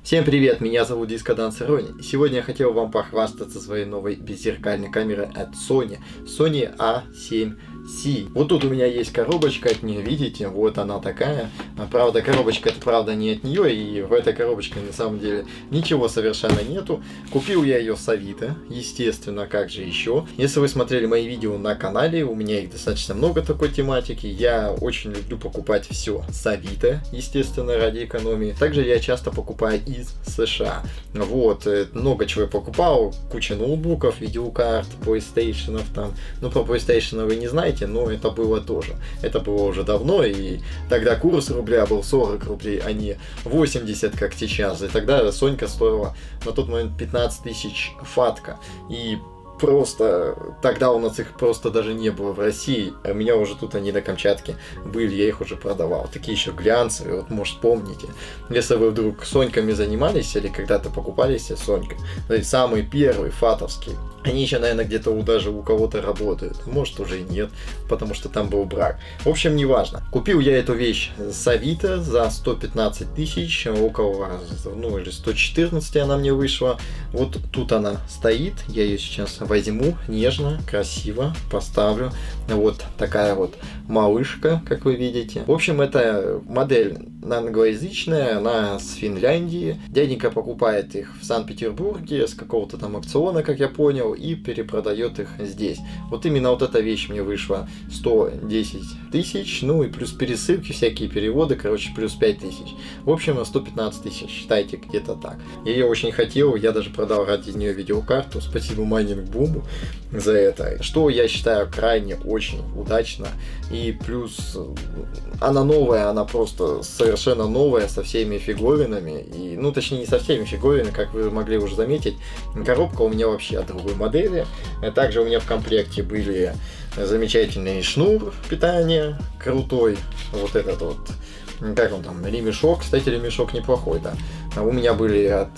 Всем привет, меня зовут Дискоданс Рони. Сегодня я хотел вам похвастаться своей новой беззеркальной камерой от Sony A7C. Вот тут у меня есть коробочка от нее, видите, вот она такая. Правда, коробочка это правда не от нее, и в этой коробочке на самом деле ничего совершенно нету. Купил я ее с Авито, естественно, как же еще. Если вы смотрели мои видео на канале, у меня их достаточно много такой тематики. Я очень люблю покупать все с Авито, естественно, ради экономии. Также я часто покупаю из США. Вот, много чего я покупал, куча ноутбуков, видеокарт, PlayStation там. Ну, про PlayStation вы не знаете, но это было тоже. Это было уже давно, и тогда курс рубля был 40 рублей, а не 80, как сейчас. И тогда Сонька стоила на тот момент 15 тысяч фатка. И просто тогда у нас их просто даже не было в России, а у меня уже тут они на Камчатке были, я их уже продавал. Такие еще глянцевые, вот может помните. Если вы вдруг Соньками занимались или когда-то покупали себе Сонька, самый первый фатовский, они еще, наверное, где-то даже у кого-то работают, может уже и нет, потому что там был брак. В общем, неважно. Купил я эту вещь с Авито за 115 тысяч, около, ну или 114 она мне вышла. Вот тут она стоит, я ее сейчас возьму, нежно, красиво поставлю. Вот такая вот малышка, как вы видите. В общем, это модель англоязычная, она с Финляндии. Дяденька покупает их в Санкт-Петербурге с какого-то там аукциона, как я понял, и перепродает их здесь. Вот именно вот эта вещь мне вышла 110 тысяч, ну и плюс пересылки, всякие переводы, короче, плюс 5 тысяч. В общем, 115 тысяч, считайте, где-то так. Я ее очень хотел, я даже продал ради нее видеокарту, спасибо Майнинг Буму за это, что я считаю крайне очень удачно. И плюс она новая, она просто совершенно новая, со всеми фиговинами, и, ну точнее не со всеми фиговинами, как вы могли уже заметить. Коробка у меня вообще от другой модели. Также у меня в комплекте были замечательный шнур питания, крутой, вот этот вот, как он там, ремешок, кстати, ремешок неплохой, да. У меня были от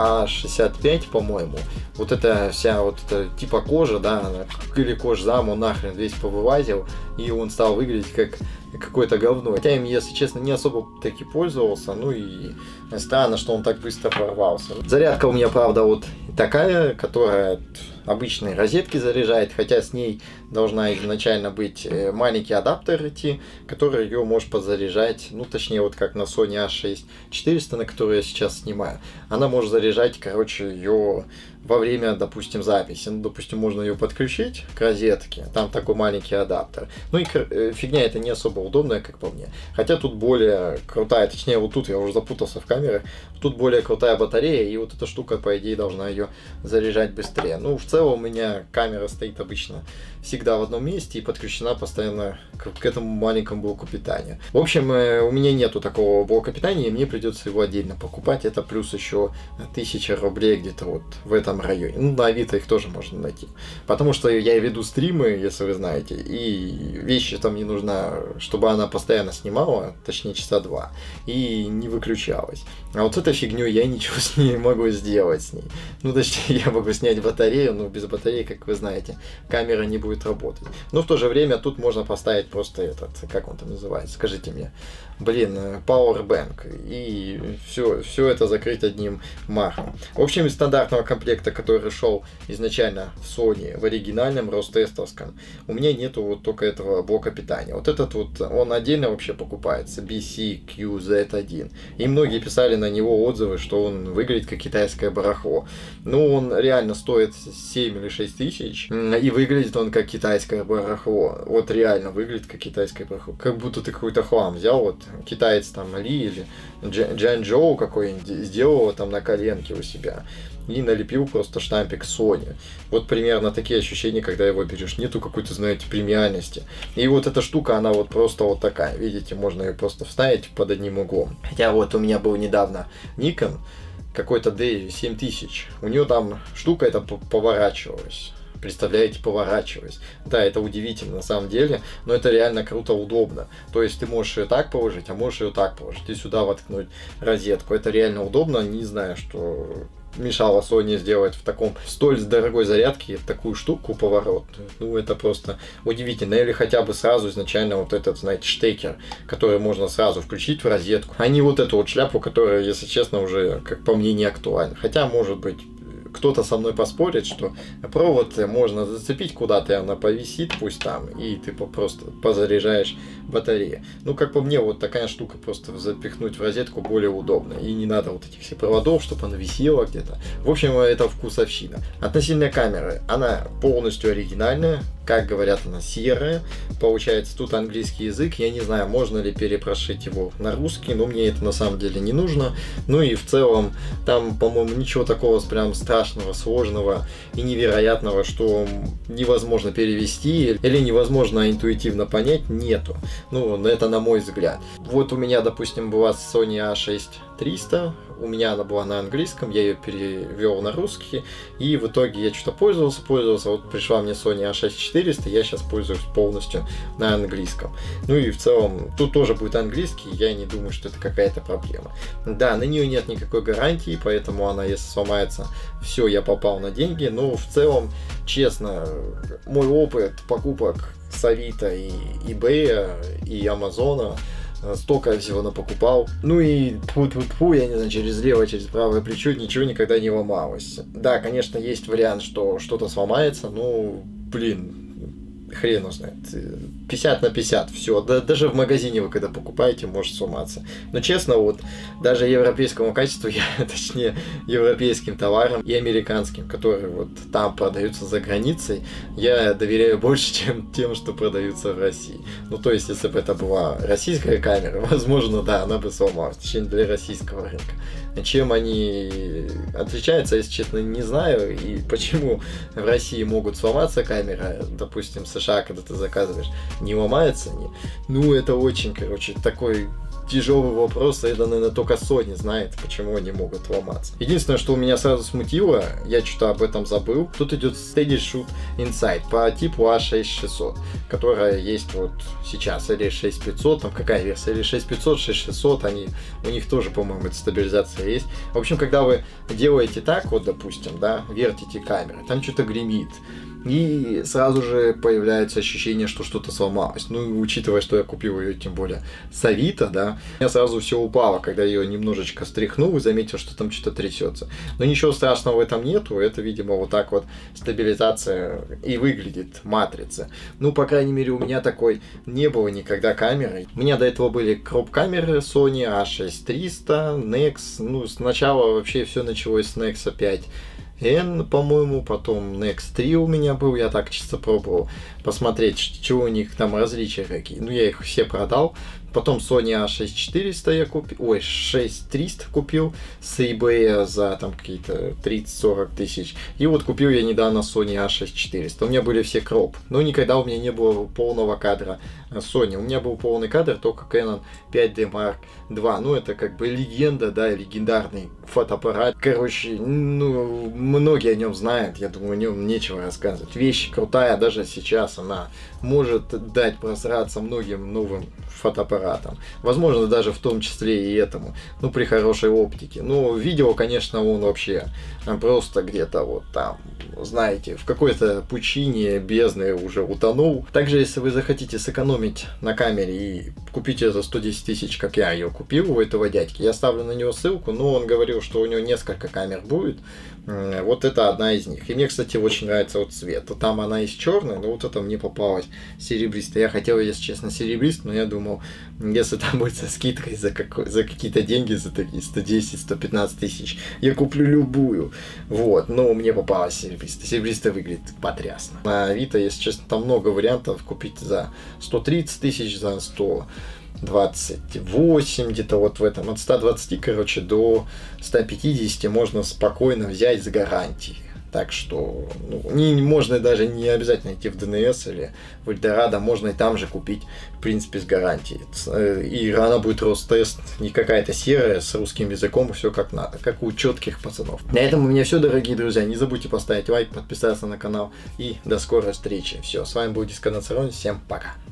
А65, по-моему. Вот эта вся вот эта типа кожа, да, или кожзам, он нахрен весь повылазил, и он стал выглядеть как какое-то говно. Хотя им, если честно, не особо таки пользовался, ну и странно, что он так быстро порвался. Зарядка у меня, правда, вот такая, которая от обычной розетки заряжает, хотя с ней должна изначально быть маленький адаптер идти, который ее может подзаряжать, ну точнее вот как на Sony A6400, на которую я сейчас снимаю. Она может заряжать, короче, ее во время, допустим, записи. Ну, допустим, можно ее подключить к розетке, там такой маленький адаптер. Ну и фигня это не особо удобная, как по мне. Хотя тут более крутая, точнее вот тут я уже запутался в камерах, тут более крутая батарея, и вот эта штука, по идее, должна ее заряжать быстрее. Ну, в целом у меня камера стоит обычно всегда в одном месте и подключена постоянно к этому маленькому блоку питания. В общем, у меня нету такого блока питания, и мне придется его отдельно покупать. Это плюс еще 1000 рублей где-то вот в этом районе. Ну, на Авито их тоже можно найти. Потому что я веду стримы, если вы знаете, и вещи там не нужно, чтобы она постоянно снимала, точнее часа 2, и не выключалась. А вот этой фигней я ничего с ней могу сделать с ней. Ну, точнее, я могу снять батарею, но без батареи, как вы знаете, камера не будет работать. Но в то же время тут можно поставить просто этот, как он там называется, скажите мне, блин, Powerbank, и все это закрыть одним махом. В общем, из стандартного комплекта, который шел изначально в Sony, в оригинальном ростестовском, у меня нету вот только этого блока питания. Вот этот вот, он отдельно вообще покупается, BCQZ1. И многие писали на него отзывы, что он выглядит как китайское барахло. Ну, он реально стоит 7 или 6 тысяч, и выглядит он как китайское барахло. Вот реально выглядит как китайское барахло. Как будто ты какой-то хлам взял, вот китаец там Ли или Джанчжоу какой-нибудь, сделал его там на коленке у себя и налепил просто штампик Sony. Вот примерно такие ощущения, когда его берешь. Нету какой-то, знаете, премиальности. И вот эта штука, она вот просто вот такая. Видите, можно ее просто вставить под одним углом. Хотя вот у меня был недавно Nikon, какой-то D7000. У нее там штука эта поворачивалась. Представляете, поворачиваясь. Да, это удивительно на самом деле, но это реально круто, удобно. То есть ты можешь ее так положить, а можешь ее так положить и сюда воткнуть розетку. Это реально удобно, не знаю, что мешало Sony сделать в таком столь дорогой зарядке такую штуку поворотную. Ну, это просто удивительно. Или хотя бы сразу изначально вот этот, знаете, штекер, который можно сразу включить в розетку, а не вот эту вот шляпу, которая, если честно, уже, как по мне, не актуальна. Хотя, может быть, кто-то со мной поспорит, что провод можно зацепить куда-то, и она повисит, пусть там, и ты просто позаряжаешь батарею. Ну, как по мне, вот такая штука просто запихнуть в розетку более удобно. И не надо вот этих всех проводов, чтобы она висела где-то. В общем, это вкусовщина. Относительно камеры, она полностью оригинальная. Как говорят, она серая. Получается, тут английский язык. Я не знаю, можно ли перепрошить его на русский, но мне это на самом деле не нужно. Ну и в целом, там, по-моему, ничего такого прям страшного, сложного и невероятного, что невозможно перевести или невозможно интуитивно понять, нету. Ну, это на мой взгляд. Вот у меня, допустим, была Sony A6300. У меня она была на английском, я ее перевел на русский, и в итоге я что-то пользовался, вот пришла мне Sony A6400, я сейчас пользуюсь полностью на английском. Ну и в целом, тут тоже будет английский, я не думаю, что это какая-то проблема. Да, на нее нет никакой гарантии, поэтому она, если сломается, все, я попал на деньги, но в целом, честно, мой опыт покупок с Авито и eBay и Амазона, столько всего напокупал. Ну и тьфу-тьфу-тьфу, я не знаю, через левое, через правое плечо ничего никогда не ломалось. Да, конечно, есть вариант, что что-то сломается, но, блин, хрен узнает. 50 на 50, все. Да, даже в магазине вы когда покупаете, может сломаться. Но честно, вот даже европейскому качеству, точнее европейским товарам и американским, которые вот там продаются за границей, я доверяю больше, чем тем, что продаются в России. Ну то есть, если бы это была российская камера, возможно, да, она бы сломалась, точнее для российского рынка. Чем они отличаются, если честно, не знаю. И почему в России могут сломаться камеры, допустим, в США, когда ты заказываешь, не ломаются они. Ну, это очень, короче, такой тяжелый вопрос, это, наверное, только Sony знает, почему они могут ломаться. Единственное, что у меня сразу смутило, я что-то об этом забыл, тут идет SteadyShoot Insight по типу A6600, которая есть вот сейчас, или 6500, там какая версия, или 6500, 6600, у них тоже, по-моему, эта стабилизация есть. В общем, когда вы делаете так, вот, допустим, да, вертите камеры, там что-то гремит, и сразу же появляется ощущение, что что-то сломалось. Ну, учитывая, что я купил ее, тем более, с Авито, да, у меня сразу все упало, когда я ее немножечко стряхнул и заметил, что там что-то трясется. Но ничего страшного в этом нету, это, видимо, вот так вот стабилизация и выглядит, матрица. Ну, по крайней мере, у меня такой не было никогда камеры. У меня до этого были кроп-камеры Sony A6300, Nex, ну, сначала вообще все началось с Nex 5. N, по-моему, потом Nex 3 у меня был, я так чисто пробовал посмотреть, что у них там различия какие. Ну, я их все продал. Потом Sony A6400 я купил, ой, 6300 купил с eBay за там какие-то 30-40 тысяч. И вот купил я недавно Sony A6400. У меня были все кроп. Но никогда у меня не было полного кадра Sony. У меня был полный кадр только Canon 5D Mark II. Ну, это как бы легенда, да, легендарный фотоаппарат. Короче, ну, многие о нем знают. Я думаю, о нем нечего рассказывать. Вещь крутая, даже сейчас она может дать просраться многим новым фотоаппаратом. Возможно, даже в том числе и этому. Ну, при хорошей оптике. Ну, видео, конечно, он вообще просто где-то вот там, знаете, в какой-то пучине бездны уже утонул. Также, если вы захотите сэкономить на камере и купить ее за 110 тысяч, как я ее купил у этого дядьки, я ставлю на него ссылку, но он говорил, что у него несколько камер будет. Вот это одна из них. И мне, кстати, очень нравится вот цвет. Там она есть черная, но вот это мне попалась серебристая. Я хотел, если честно, серебристую, но я думал, если там будет со скидкой за какие-то деньги, за такие 110-115 тысяч, я куплю любую. Вот, но мне попалась серебристая. Серебристая выглядит потрясно. На Авито, если честно, там много вариантов купить за 130 тысяч, за 128, где-то вот в этом, от 120, короче, до 150 можно спокойно взять с гарантией. Так что, ну, можно даже не обязательно идти в ДНС или в Эльдорадо, можно и там же купить, в принципе, с гарантией. И она будет Ростест, не какая-то серая, с русским языком, все как надо, как у четких пацанов. На этом у меня все, дорогие друзья. Не забудьте поставить лайк, подписаться на канал и до скорой встречи. Все, с вами был Дисконат Сарон, всем пока.